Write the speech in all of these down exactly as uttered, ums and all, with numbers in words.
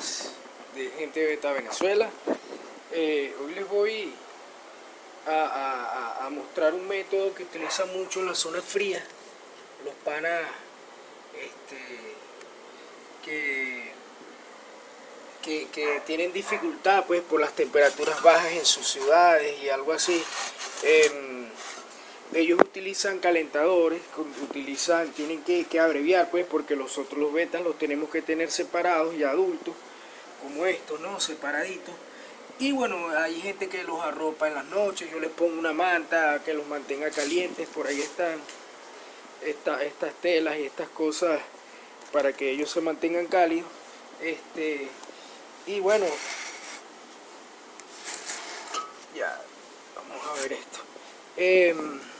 días de gente de Beta Venezuela. Eh, hoy les voy a, a, a mostrar un método que utiliza mucho en las zonas frías los panas este, que, que, que tienen dificultad pues por las temperaturas bajas en sus ciudades y algo así. Eh, ellos utilizan calentadores, utilizan, tienen que, que abreviar pues, porque los otros los betas los tenemos que tener separados y adultos, como estos, ¿no? Separaditos. Y bueno, hay gente que los arropa en las noches, yo les pongo una manta que los mantenga calientes, por ahí están esta, estas telas y estas cosas para que ellos se mantengan cálidos. Este, y bueno, ya, vamos a ver esto. Eh,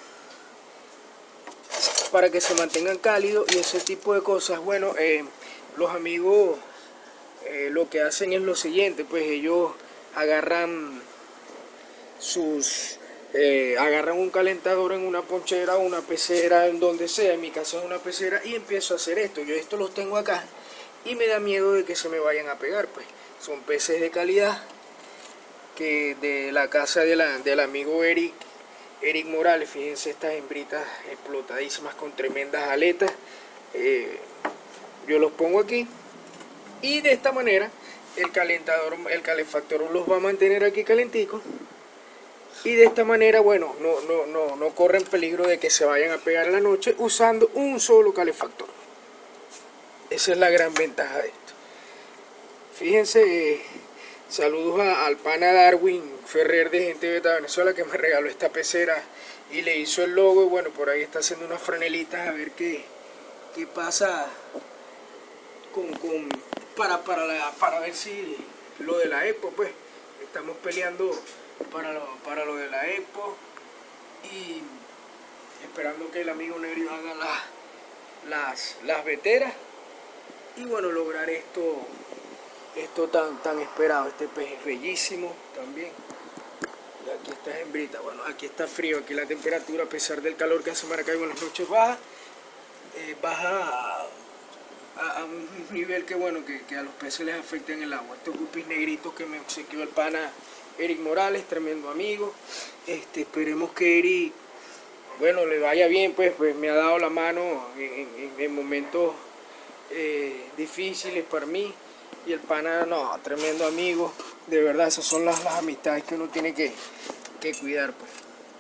para que se mantengan cálidos y ese tipo de cosas. Bueno, eh, los amigos eh, lo que hacen es lo siguiente, pues ellos agarran sus eh, agarran un calentador en una ponchera o una pecera, en donde sea. En mi caso es una pecera, y empiezo a hacer esto. Yo esto los tengo acá y me da miedo de que se me vayan a pegar, pues son peces de calidad que de la casa de la, del amigo Eric Eric Morales. Fíjense estas hembritas explotadísimas con tremendas aletas. Eh, yo los pongo aquí y de esta manera el calentador, el calefactor los va a mantener aquí calenticos. Y de esta manera, bueno, no, no, no, no corren peligro de que se vayan a pegar en la noche usando un solo calefactor. Esa es la gran ventaja de esto. Fíjense, eh, saludos a, al pana Darwin Ferrer de Gente de Beta Venezuela, que me regaló esta pecera y le hizo el logo. Y bueno, por ahí está haciendo unas franelitas a ver qué, qué pasa con, con, para, para, la, para ver si lo de la Expo, pues estamos peleando para lo, para lo de la Expo y esperando que el amigo Nerio haga la, las, las veteras y bueno, lograr esto esto tan, tan esperado. Este pez es bellísimo también. Y aquí está hembrita. Bueno, aquí está frío, aquí la temperatura, a pesar del calor que hace Maracaibo en las noches, baja, eh, baja a, a, a un nivel que bueno, que, que a los peces les afecta en el agua. Estos guppies negritos que me obsequió el pana Eric Morales, tremendo amigo. Este, esperemos que Eric, bueno, le vaya bien, pues, pues me ha dado la mano en, en, en momentos eh, difíciles para mí. Y el pana, no, tremendo amigo. De verdad, esas son las, las amistades que uno tiene que, que cuidar, pues.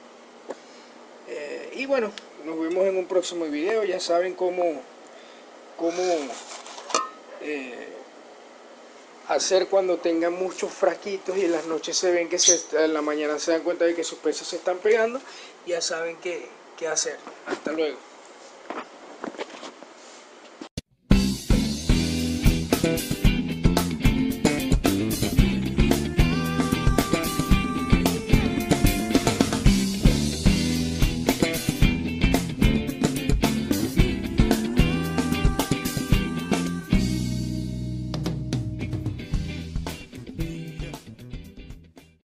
Eh, y bueno, nos vemos en un próximo video. Ya saben cómo, cómo eh, hacer cuando tengan muchos frasquitos y en las noches se ven que se, en la mañana se dan cuenta de que sus peces se están pegando. Ya saben qué, qué hacer. Hasta luego.